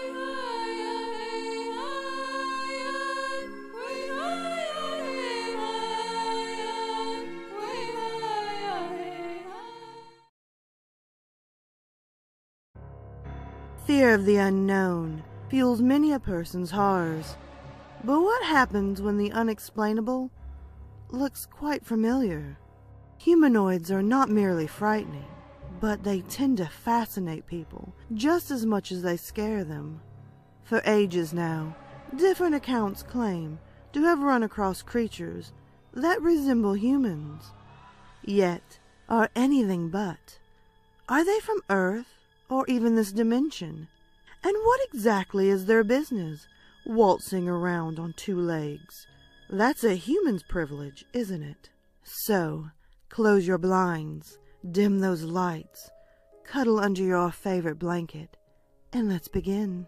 Fear of the unknown fuels many a person's horrors. But what happens when the unexplainable looks quite familiar? Humanoids are not merely frightening, but they tend to fascinate people just as much as they scare them. For ages now, different accounts claim to have run across creatures that resemble humans, yet are anything but. Are they from Earth, or even this dimension? And what exactly is their business, waltzing around on two legs? That's a human's privilege, isn't it? So, close your blinds, dim those lights, cuddle under your favorite blanket, and let's begin.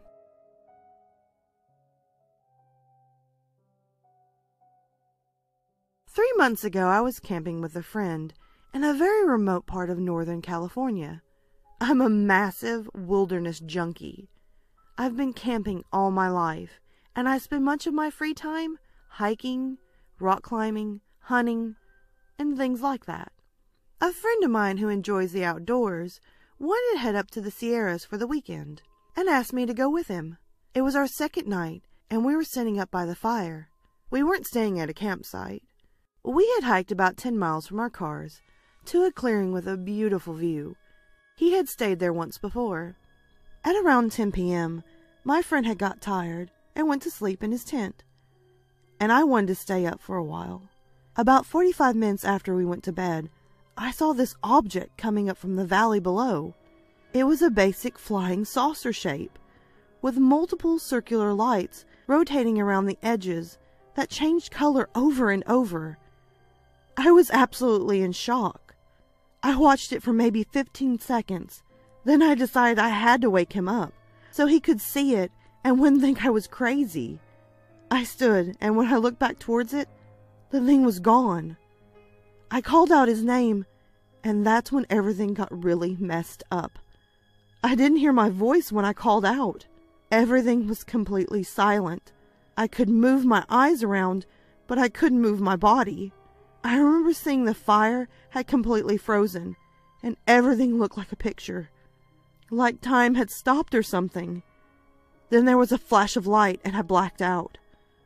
Three months ago, I was camping with a friend in a very remote part of Northern California. I'm a massive wilderness junkie. I've been camping all my life, and I spend much of my free time hiking, rock climbing, hunting, and things like that. A friend of mine who enjoys the outdoors wanted to head up to the Sierras for the weekend and asked me to go with him. It was our second night, and we were sitting up by the fire. We weren't staying at a campsite. We had hiked about 10 miles from our cars to a clearing with a beautiful view. He had stayed there once before. At around 10 p.m., my friend had got tired and went to sleep in his tent, and I wanted to stay up for a while. About 45 minutes after we went to bed, I saw this object coming up from the valley below. It was a basic flying saucer shape, with multiple circular lights rotating around the edges that changed color over and over. I was absolutely in shock. I watched it for maybe 15 seconds. Then I decided I had to wake him up so he could see it and wouldn't think I was crazy. I stood, and when I looked back towards it, the thing was gone. I called out his name, and that's when everything got really messed up. I didn't hear my voice when I called out. Everything was completely silent. I could move my eyes around, but I couldn't move my body. I remember seeing the fire had completely frozen, and everything looked like a picture, like time had stopped or something. Then there was a flash of light, and I blacked out.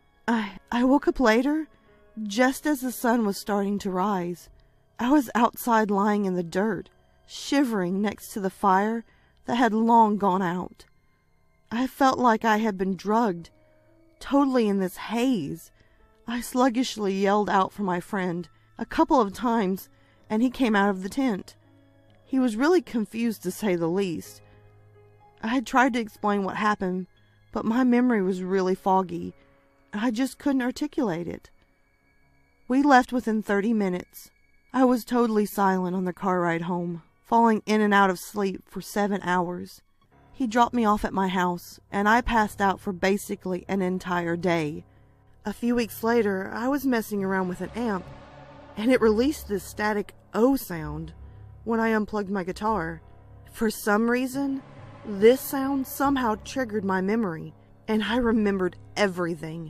I woke up later, just as the sun was starting to rise. I was outside lying in the dirt, shivering next to the fire that had long gone out. I felt like I had been drugged, totally in this haze. I sluggishly yelled out for my friend a couple of times, and he came out of the tent. He was really confused, to say the least. I had tried to explain what happened, but my memory was really foggy, and I just couldn't articulate it. We left within 30 minutes. I was totally silent on the car ride home, falling in and out of sleep for 7 hours. He dropped me off at my house, and I passed out for basically an entire day. A few weeks later, I was messing around with an amp, and it released this static O sound when I unplugged my guitar. For some reason, this sound somehow triggered my memory, and I remembered everything.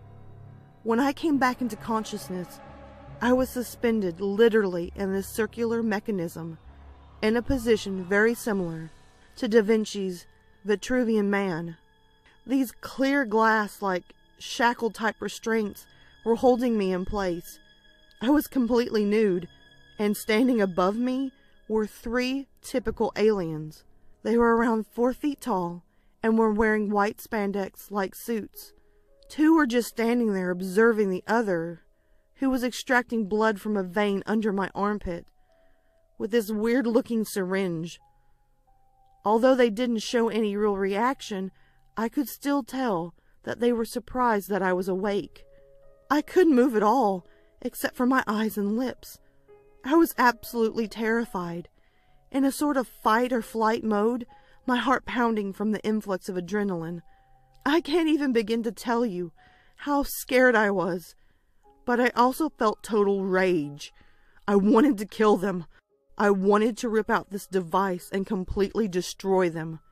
When I came back into consciousness, I was suspended literally in this circular mechanism, in a position very similar to Da Vinci's Vitruvian Man. These clear glass-like shackle-type restraints were holding me in place. I was completely nude, and standing above me were 3 typical aliens. They were around 4 feet tall, and were wearing white spandex-like suits. 2 were just standing there observing the other, who was extracting blood from a vein under my armpit, with this weird-looking syringe. Although they didn't show any real reaction, I could still tell that they were surprised that I was awake. I couldn't move at all, except for my eyes and lips. I was absolutely terrified, in a sort of fight-or-flight mode, my heart pounding from the influx of adrenaline. I can't even begin to tell you how scared I was, but I also felt total rage. I wanted to kill them. I wanted to rip out this device and completely destroy them.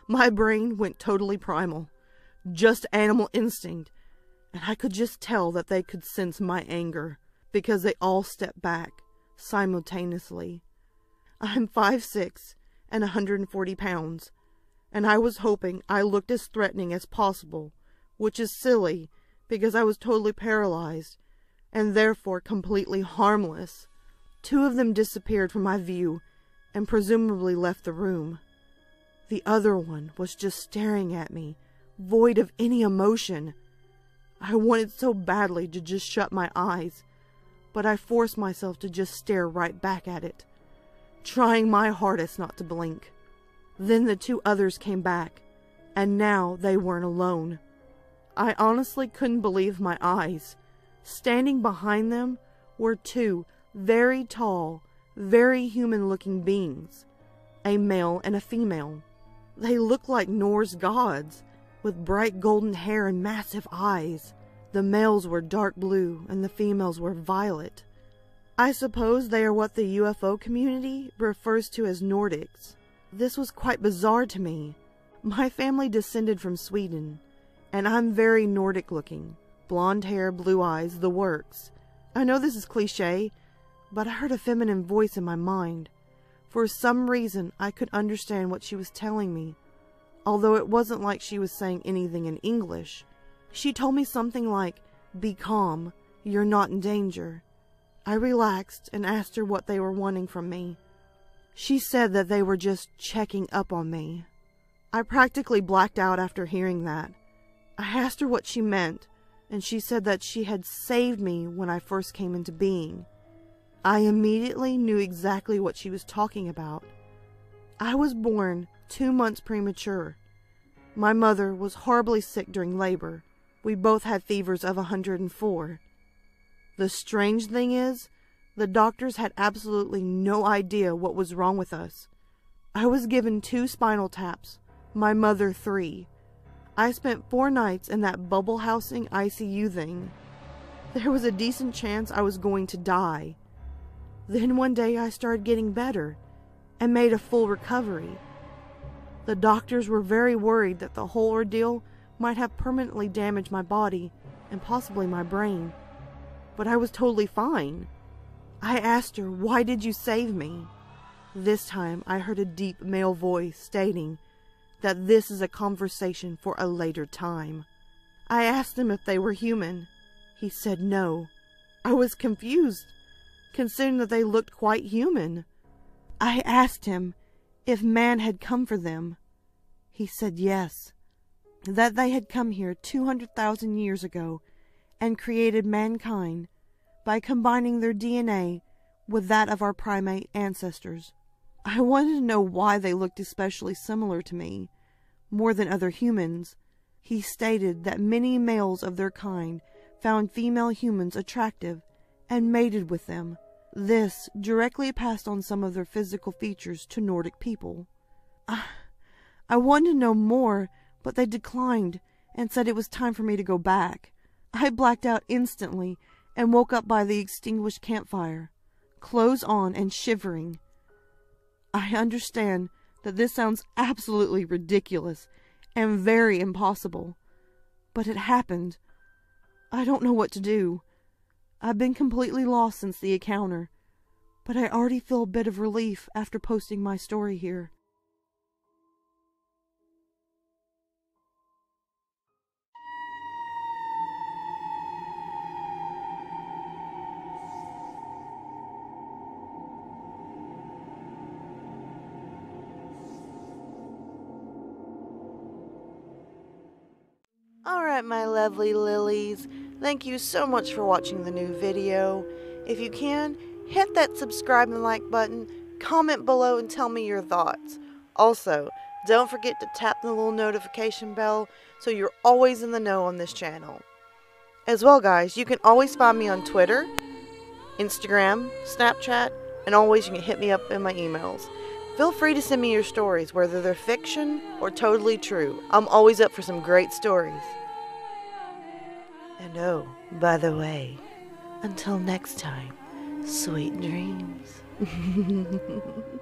My brain went totally primal, just animal instinct, and I could just tell that they could sense my anger, because they all stepped back, simultaneously. I'm 5'6" and 140 pounds, and I was hoping I looked as threatening as possible, which is silly, because I was totally paralyzed, and therefore completely harmless. 2 of them disappeared from my view, and presumably left the room. The other one was just staring at me, void of any emotion. I wanted so badly to just shut my eyes, but I forced myself to just stare right back at it, trying my hardest not to blink. Then the 2 others came back, and now they weren't alone. I honestly couldn't believe my eyes. Standing behind them were 2 very tall, very human-looking beings, a male and a female. They looked like Norse gods, with bright golden hair and massive eyes. The males were dark blue, and the females were violet. I suppose they are what the UFO community refers to as Nordics. This was quite bizarre to me. My family descended from Sweden, and I'm very Nordic-looking. Blonde hair, blue eyes, the works. I know this is cliché, but I heard a feminine voice in my mind. For some reason, I could understand what she was telling me, although it wasn't like she was saying anything in English. She told me something like, "Be calm, you're not in danger." I relaxed and asked her what they were wanting from me. She said that they were just checking up on me. I practically blacked out after hearing that. I asked her what she meant, and she said that she had saved me when I first came into being. I immediately knew exactly what she was talking about. I was born 2 months premature. My mother was horribly sick during labor. We both had fevers of 104. The strange thing is, the doctors had absolutely no idea what was wrong with us. I was given 2 spinal taps, my mother 3. I spent 4 nights in that bubble housing ICU thing. There was a decent chance I was going to die. Then one day I started getting better and made a full recovery. The doctors were very worried that the whole ordeal might have permanently damaged my body and possibly my brain. But I was totally fine. I asked her, "Why did you save me?" This time I heard a deep male voice stating that this is a conversation for a later time. I asked him if they were human. He said no. I was confused, considering that they looked quite human. I asked him if man had come for them. He said yes, that they had come here 200,000 years ago and created mankind by combining their DNA with that of our primate ancestors. I wanted to know why they looked especially similar to me, more than other humans. He stated that many males of their kind found female humans attractive and mated with them. This directly passed on some of their physical features to Nordic people. I wanted to know more, but they declined and said it was time for me to go back. I blacked out instantly and woke up by the extinguished campfire, clothes on and shivering. I understand that this sounds absolutely ridiculous and very impossible, but it happened. I don't know what to do. I've been completely lost since the encounter, but I already feel a bit of relief after posting my story here. Alright, my lovely lilies, thank you so much for watching the new video. If you can, hit that subscribe and like button, comment below and tell me your thoughts. Also, don't forget to tap the little notification bell so you're always in the know on this channel. As well, guys, you can always find me on Twitter, Instagram, Snapchat, and always you can hit me up in my emails. Feel free to send me your stories, whether they're fiction or totally true. I'm always up for some great stories. And oh, by the way, until next time, sweet dreams.